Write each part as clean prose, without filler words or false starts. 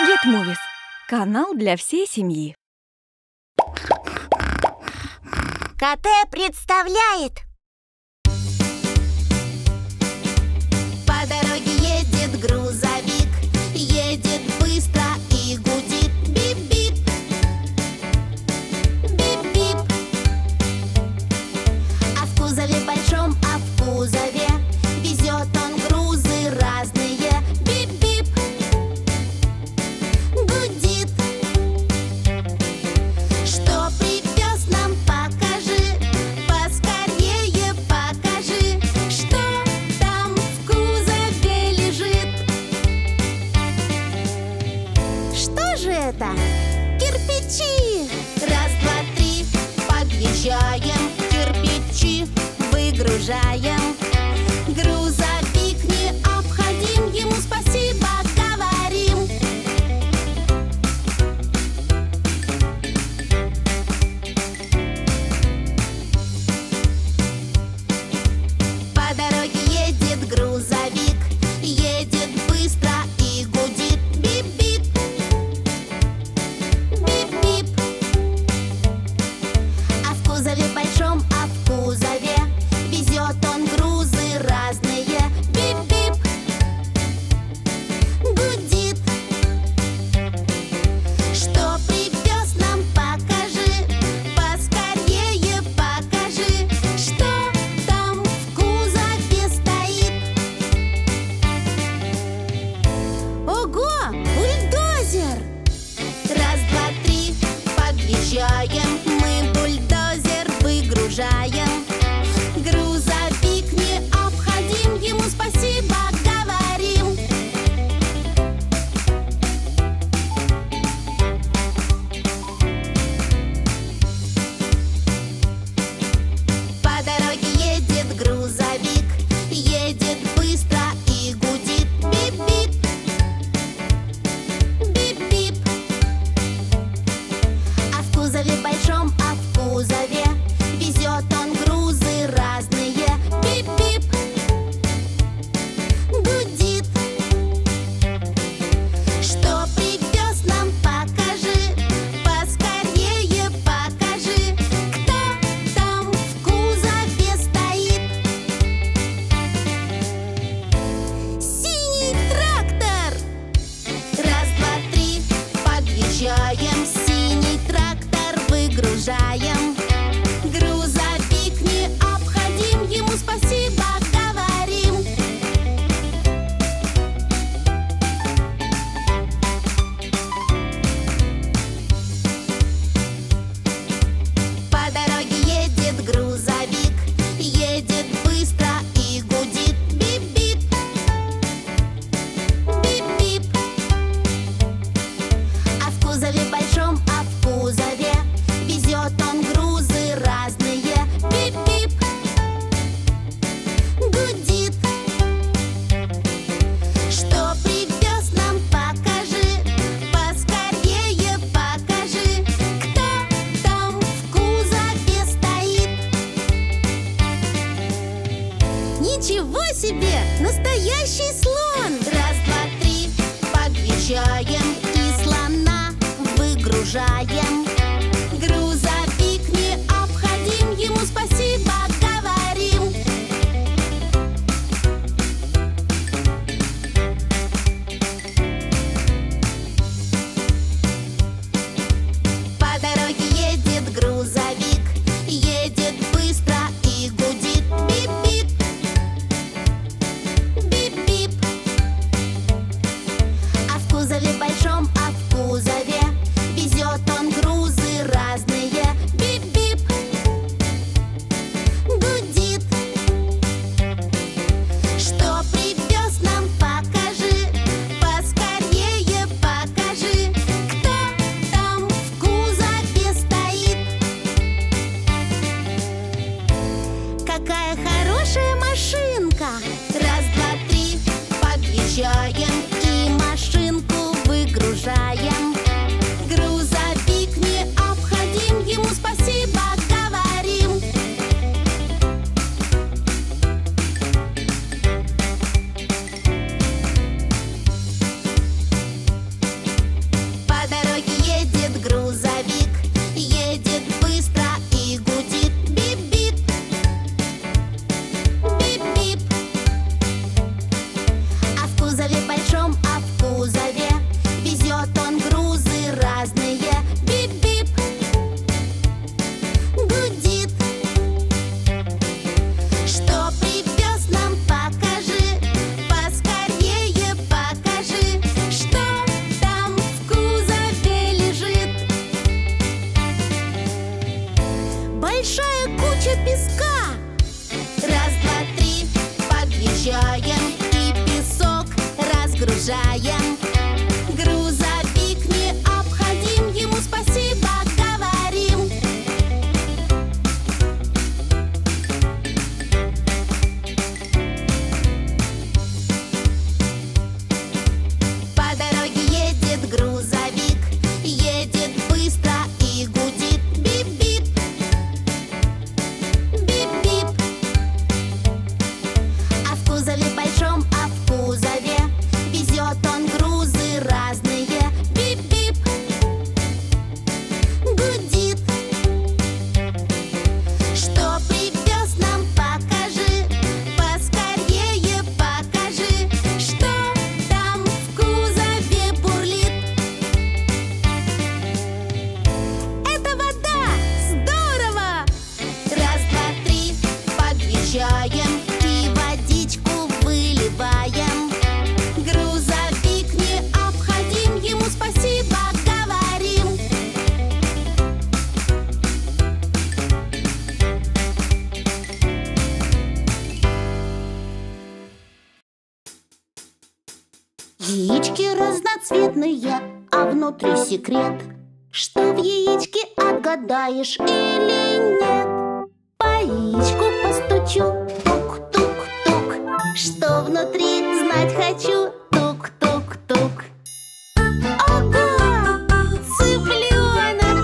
Get Movies – канал для всей семьи. КТ представляет. По дороге едет грузовик, едет быстро и гудит. Бип-бип, бип-бип. А в кузове большом, а в кузове везет он грузы разные. Бип-бип, гудит. Что привез нам, покажи, поскорее покажи, что там в кузове лежит. Что же это? Кирпичи! Раз, два, три, подъезжаем, кирпичи выгружаем. Грузовик необходим, ему спасибо говорим. По дороге едет грузовик, едет быстро и гудит. Бип-бип, бип-бип. А в кузове большом, а в кузове везет он грузы разные. Бип-бип, гудит. Что привез нам, покажи, поскорее покажи, что там в кузове стоит. Ого, бульдозер! Раз, два, три, подъезжаем, мы бульдозер выгружаем. Грузовик необходим, ему спасибо говорим. По дороге едет грузовик, едет быстро и гудит. Бип-бип, бип-бип. А в кузове большом, а в кузове везет он грузы разные. Бип-бип, гудит. Что привез нам, покажи, поскорее покажи, кто там в кузове стоит. Синий трактор! Раз, два, три, подъезжаем, синий трактор выгружаем. Грузовик необходим, ему спасибо говорим. По дороге едет грузовик, едет быстро и гудит. Бип-бип, бип-бип. А в кузове большом, а в кузове везет он грузы разные. Бип-бип, гудит. Что привез нам, покажи, поскорее покажи, что там в кузове стоит. Синий трактор! Раз, два, три, подъезжаем, синий трактор выгружаем. Грузовик необходим, ему спасибо говорим. По дороге едет грузовик, едет быстро и гудит. Бип-бип, бип-бип. А в кузове большом, а в кузове везет он грузы разные. Бип-бип, гудит. Что привез нам, покажи, поскорее покажи, кто там в кузове стоит. Ничего себе! Настоящий слон! Раз, два, три, подъезжаем и слона выгружаем. Грузовик необходим, ему спасибо говорим. По дороге едет грузовик, едет быстро и гудит. Бип-бип, бип-бип. А в кузове большом, а в кузове везет он грузы Грузовик необходим, ему спасибо говорим. По дороге едет грузовик, едет быстро и гудит. Бип-бип, бип-бип. А в кузове большом, а в кузове везет он грузы разные. Бип-бип, гудит. Что привез нам, покажи, поскорее покажи. Что там в кузове бурлит? Это вода! Здорово! Раз, два, три, подъезжаем и водичку выливаем. Грузовик необходим, ему спасибо говорим. Яички разноцветные, а внутри секрет. Что в яичке, отгадаешь или нет? По яичку постучу, тук-тук-тук. Что внутри, знать хочу, тук-тук-тук. Ого! Цыпленок!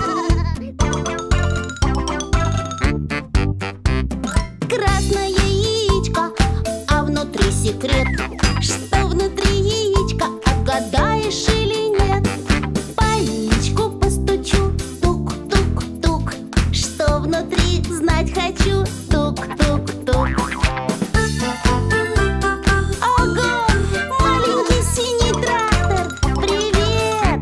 Красное яичко, а внутри секрет. Что внутри яичка, отгадаешь или нет? По яичку постучу, тук-тук-тук. Что внутри, знать хочу, тук-тук-тук. Ого! Маленький синий трактор, привет!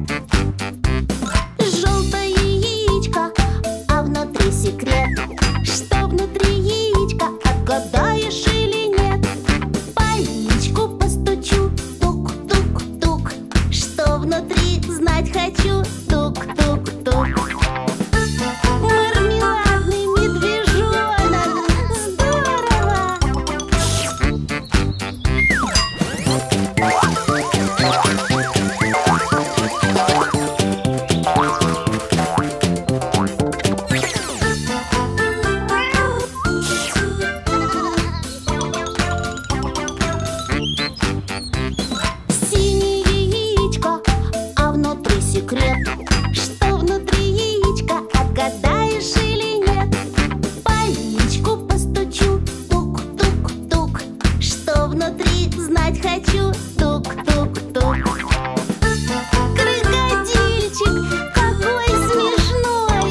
Желтое яичко, а внутри секрет. Что внутри яичка, отгадаешь или нет? По яичку постучу, тук-тук-тук. Что внутри, знать хочу, тук-тук-тук. Мармеладный медвежонок, здорово! Синее яичко, а внутри секрет. Что внутри яичка, отгадаешь или нет? По яичку постучу, тук-тук-тук. Что внутри, знать хочу, тук-тук-тук. Крокодильчик, какой смешной!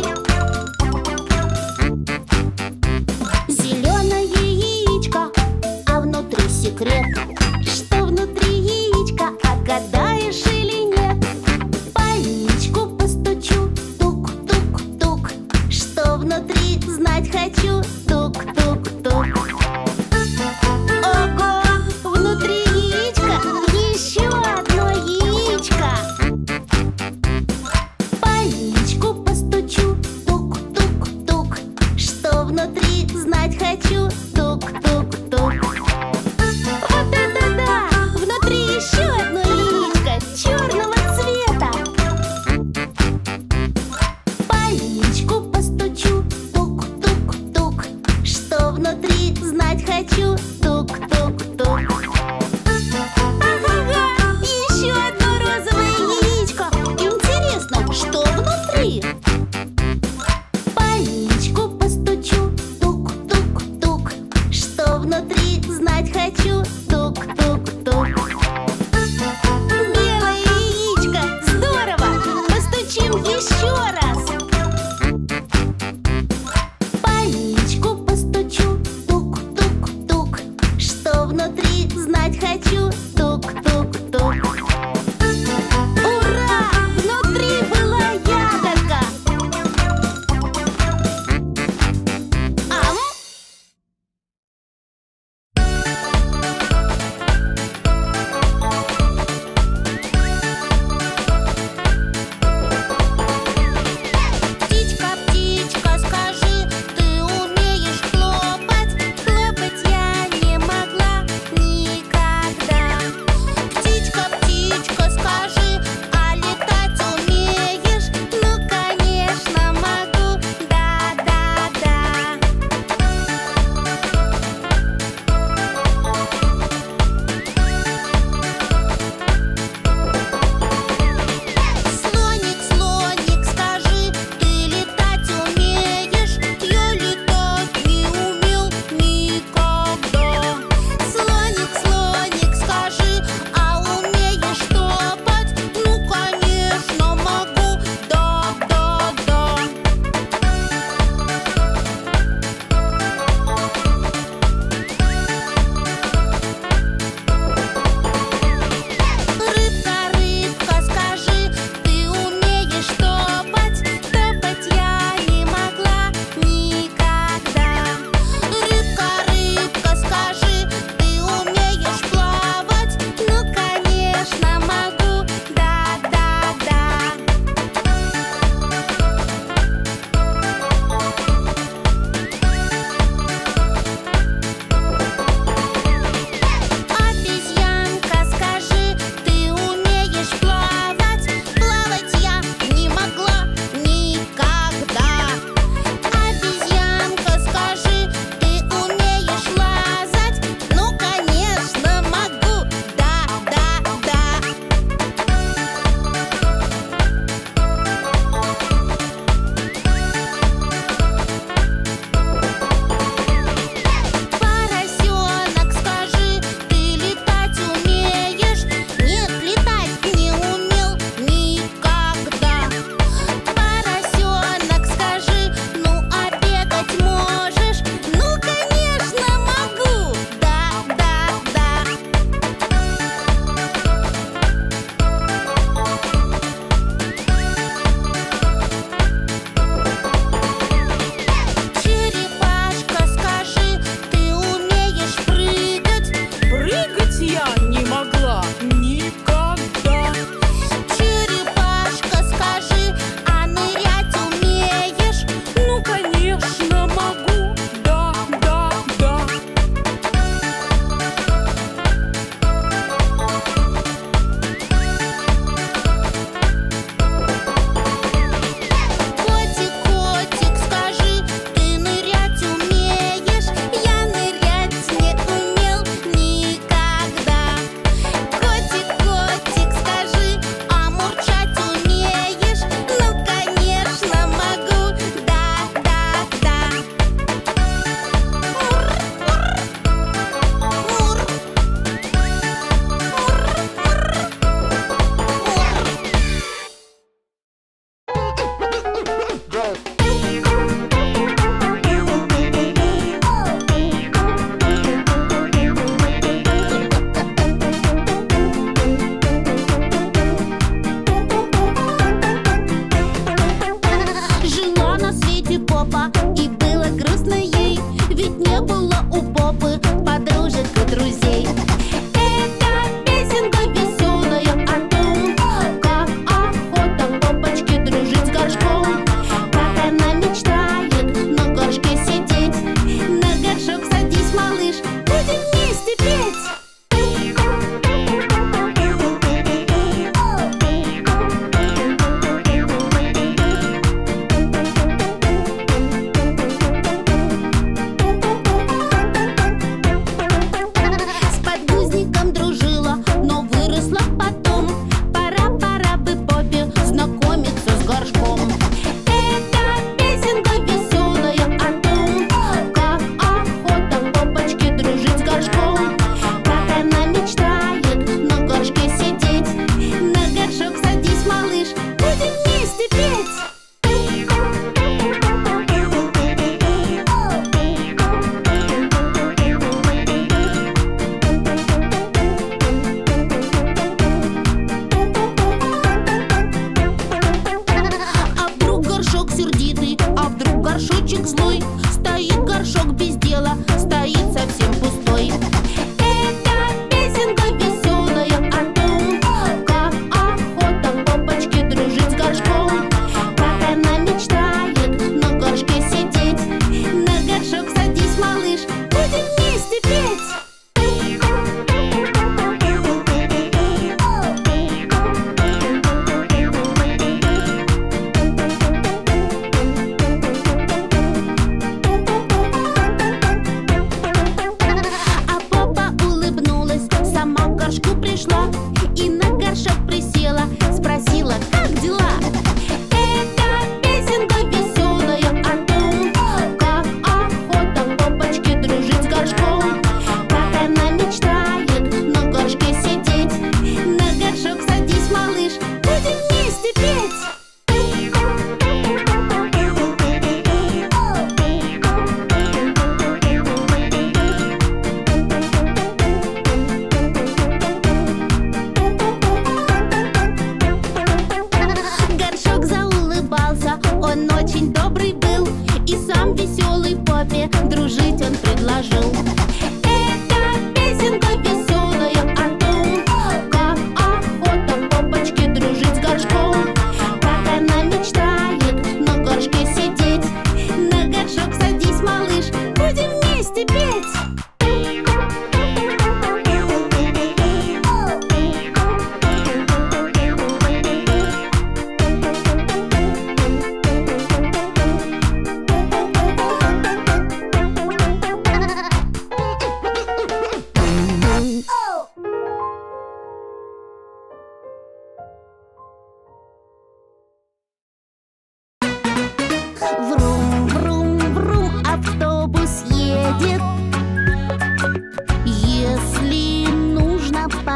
Зеленое яичко, а внутри секрет. Что внутри яичка, отгадаешь или нет? По яичку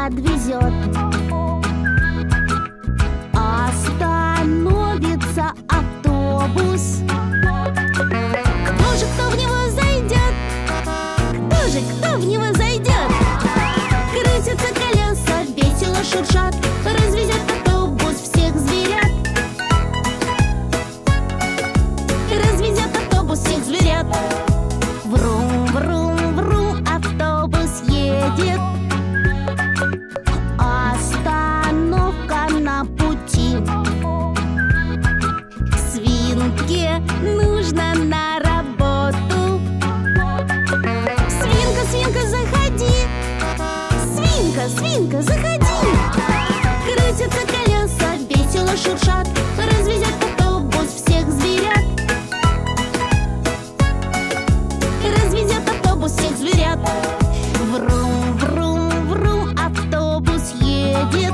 подвезет. Остановится автобус. Кто в него зайдет? Кто в него зайдет? Крутятся колеса, весело шуршат. Развезет автобус всех зверят. Развезет автобус всех зверят. Врум, врум, врум, автобус едет. Остановка на пути. Свинке нужно на работу. Свинка, свинка, заходи. Свинка, свинка, заходи. Крутятся колеса, весело шуршат. Развезет автобус всех зверят. Развезет автобус всех зверят. Врум, врум, врум, автобус едет.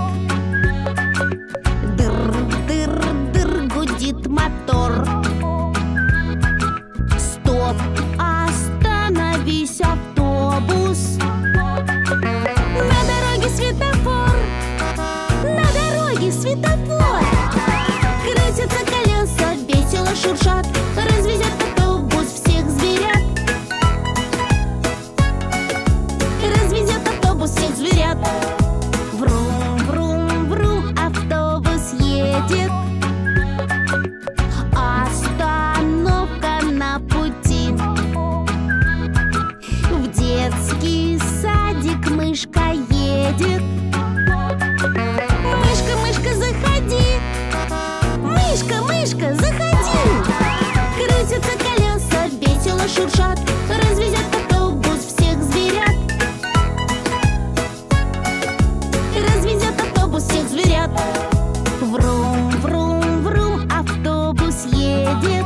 Дыр, дыр, дыр, гудит мотор. Стоп, остановись, автобус. На дороге светофор. На дороге светофор. Крутятся колеса, весело шуршат. Развезет автобус всех зверят. Развезет автобус всех зверят. Врум, врум, врум, автобус едет. Остановка на пути. В детский садик мышка едет. Мышка, мышка, заходи. Мышка, мышка, заходи. Крутятся колеса, весело шуршат. Развезет автобус всех зверят. Развезет автобус всех зверят. Врум, врум, врум, автобус едет.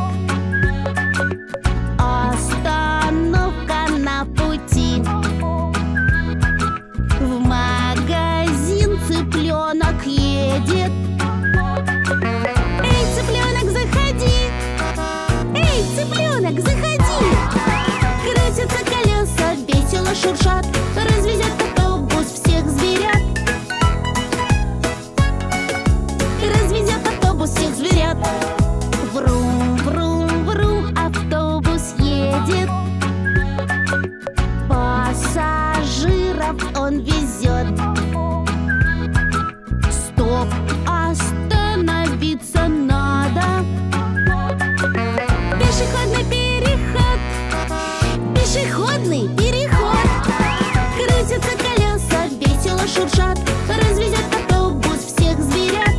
Остановка на пути. В магазин цыпленок едет. Эй, цыпленок, заходи. Эй, цыпленок, заходи. Крутятся колеса, весело шуршат. Развезет автобус всех зверят. Развезет автобус всех зверят. Врум, врум, врум, автобус едет. Пассажиров он везет. Стоп, остановиться надо. Пешеходный переход. Пешеходный переход. Крутятся колеса, весело шуршат. Развезет автобус всех зверят.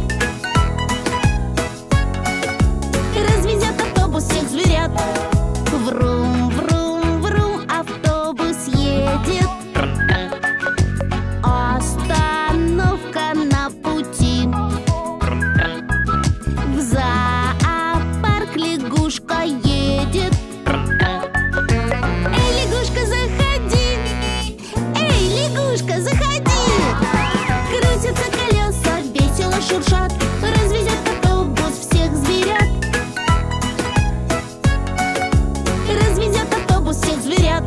Развезет автобус всех зверят. Врум, врум, врум, автобус едет. Остановка на пути. В зоопарк лягушка едет. Эй, лягушка, заходи. Эй, лягушка, заходи. Крутятся колеса, весело шуршат. Развезет автобус всех зверят. Развезет автобус всех зверят.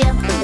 себе.